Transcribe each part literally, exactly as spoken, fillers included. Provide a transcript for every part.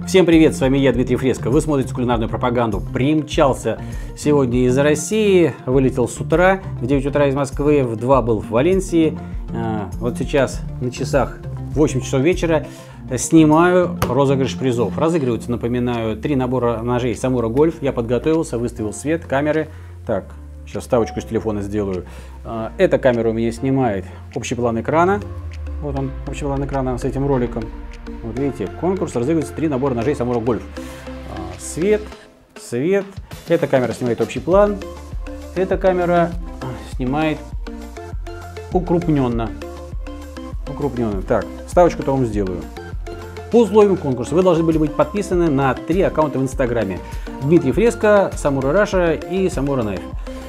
Всем привет, с вами я, Дмитрий Фреско. Вы смотрите кулинарную пропаганду. Примчался сегодня из России, вылетел с утра, в девять утра из Москвы, в два был в Валенсии. Вот сейчас на часах восемь часов вечера снимаю розыгрыш призов. Разыгрываются, напоминаю, три набора ножей Самура Гольф. Я подготовился, выставил свет, камеры. Так, сейчас вставочку с телефона сделаю. Эта камера у меня снимает общий план экрана. Вот он, общий план экрана с этим роликом. Вот видите, конкурс, разыгрывается три набора ножей Самура Гольф. Свет, свет. Эта камера снимает общий план. Эта камера снимает укрупненно. Укрупненно. Так, ставочку-то вам сделаю. По условиям конкурса вы должны были быть подписаны на три аккаунта в Инстаграме. Дмитрий Фреско, Самура Раша и Самура Найф.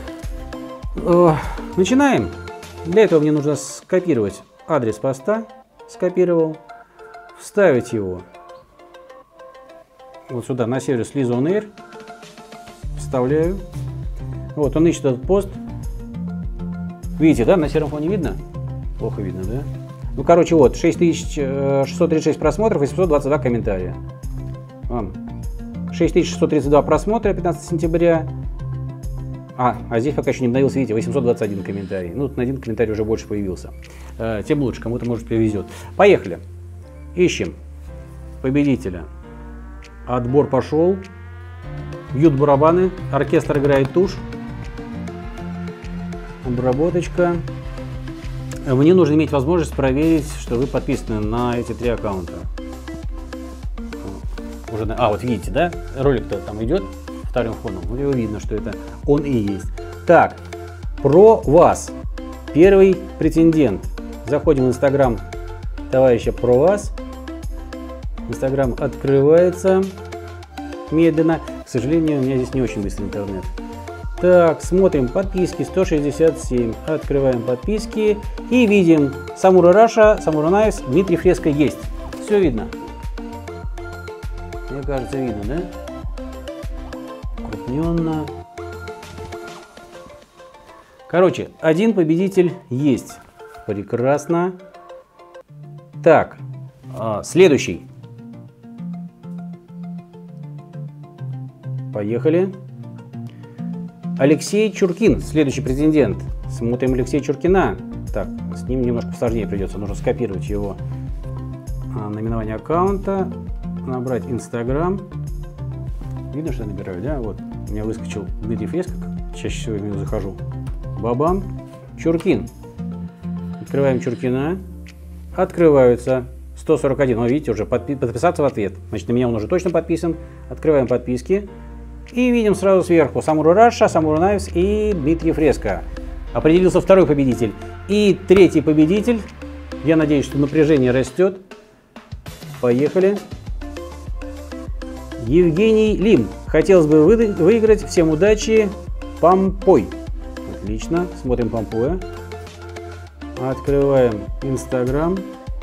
Начинаем. Для этого мне нужно скопировать адрес поста. Скопировал. Вставить его вот сюда, на сервис Lizon Air. Вставляю. Вот, он ищет этот пост. Видите, да, на сером фоне видно? Плохо видно, да? Ну, короче, вот, шесть тысяч шестьсот тридцать шесть просмотров и семьсот двадцать два комментария. шесть тысяч шестьсот тридцать два просмотра пятнадцатого сентября. А, а здесь пока еще не обновился, видите, восемьсот двадцать один комментарий. Ну, на один комментарий уже больше появился. Тем лучше, кому-то, может, повезет. Поехали. Ищем победителя. Отбор пошел. Бьют барабаны. Оркестр играет тушь. Обработочка. Мне нужно иметь возможность проверить, что вы подписаны на эти три аккаунта. Уже, а, вот видите, да? Ролик-то там идет вторым фоном. Вот его видно, что это он и есть. Так, про вас. Первый претендент. Заходим в Инстаграм товарища про вас. Инстаграм открывается медленно. К сожалению, у меня здесь не очень быстрый интернет. Так, смотрим подписки сто шестьдесят семь. Открываем подписки и видим Самура Раша, Самура Найф, Дмитрий Фреско есть. Все видно. Мне кажется, видно, да? Крупненно. Короче, один победитель есть. Прекрасно. Так, следующий. Поехали. Алексей Чуркин, следующий претендент. Смотрим Алексея Чуркина. Так, с ним немножко сложнее придется. Нужно скопировать его наименование аккаунта. Набрать Инстаграм. Видно, что я набираю, да? Вот, у меня выскочил Дмитрий Фреско. Чаще всего я в него захожу. Бабам. Чуркин. Открываем Чуркина. Открываются сто сорок один. Вы видите, уже подпи подписаться в ответ. Значит, на меня он уже точно подписан. Открываем подписки. И видим сразу сверху Самура Раша, Самура Найф и Дмитрий Фреско. Определился второй победитель. И третий победитель. Я надеюсь, что напряжение растет. Поехали. Евгений Лим. Хотелось бы вы выиграть. Всем удачи. Пампой. Отлично. Смотрим Пампоя. Открываем Инстаграм.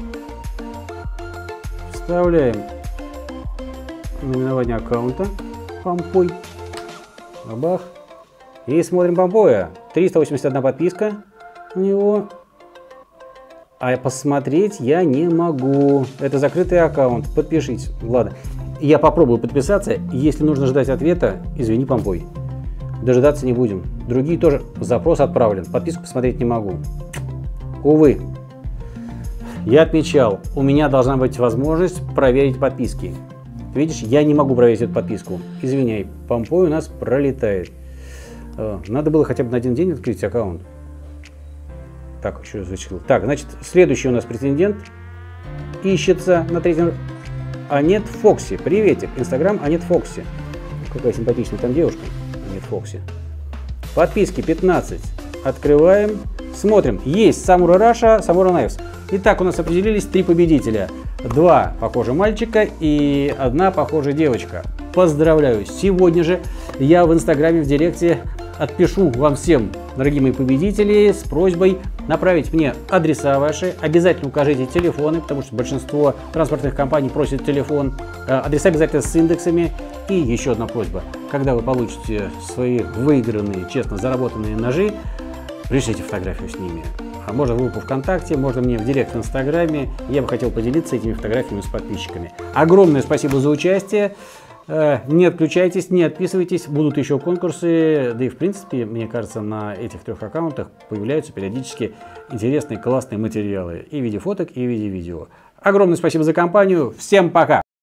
Вставляем наименование аккаунта. Пампой. Бабах. И смотрим Пампоя. триста восемьдесят одна подписка у него. А посмотреть я не могу. Это закрытый аккаунт. Подпишитесь. Ладно. Я попробую подписаться. Если нужно ждать ответа, извини, Пампой. Дожидаться не будем. Другие тоже. Запрос отправлен. Подписку посмотреть не могу. Увы. Я отмечал. У меня должна быть возможность проверить подписки. Видишь, я не могу проверить эту подписку. Извиняй, Пампой у нас пролетает. Надо было хотя бы на один день открыть аккаунт. Так, еще раз вычислил. Так, значит, следующий у нас претендент ищется на третьем. Анет Фокси. Приветик. Инстаграм Анет Фокси. Какая симпатичная там девушка. Анет Фокси. Подписки пятнадцать. Открываем. Смотрим. Есть Самура Раша, Самура Найф. Итак, у нас определились три победителя. Два похожих мальчика и одна похожая девочка. Поздравляю! Сегодня же я в Инстаграме, в Директе отпишу вам всем, дорогие мои победители, с просьбой направить мне адреса ваши. Обязательно укажите телефоны, потому что большинство транспортных компаний просят телефон. Адреса обязательно с индексами. И еще одна просьба. Когда вы получите свои выигранные, честно заработанные ножи, пришлите фотографию с ними. можно в группу ВКонтакте, можно мне в директ в Инстаграме. Я бы хотел поделиться этими фотографиями с подписчиками. Огромное спасибо за участие. Не отключайтесь, не отписывайтесь, будут еще конкурсы. Да и в принципе, мне кажется, на этих трех аккаунтах появляются периодически интересные, классные материалы. И в виде фоток, и в виде видео. Огромное спасибо за компанию. Всем пока!